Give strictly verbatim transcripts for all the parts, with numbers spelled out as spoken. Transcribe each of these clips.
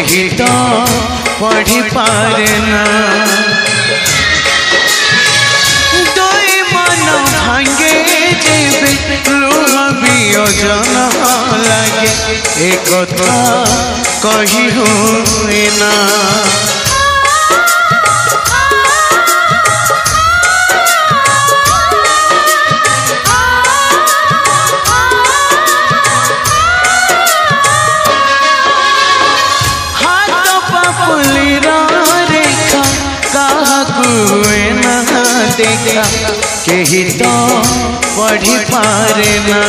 केही तो पढ़ी पारे ना दुई मन भांगे जेबे लुह वियोजन लागे एक कथा कही हुए ना देखा केही तो पढ़ी पारे ना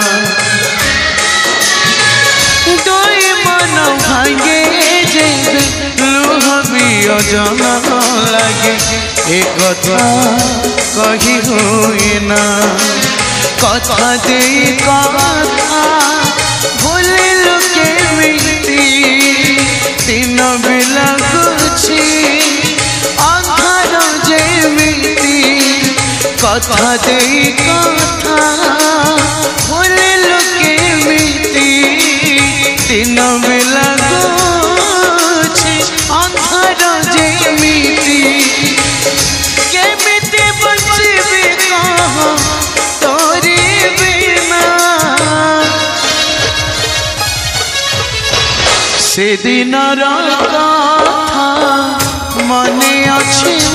दुई मन भांगे जेबे लुह वियोजन लागे एक कथा कही हुए ना कथा दे कथा भूलिलु केमिति दिन बेला गुछि कथा दे कथा भूलिलु केमिति दिन बेला गुछि अंधार जेमिति केमिति बचिबी कह तोरी बिना से दिन कथा मने अछि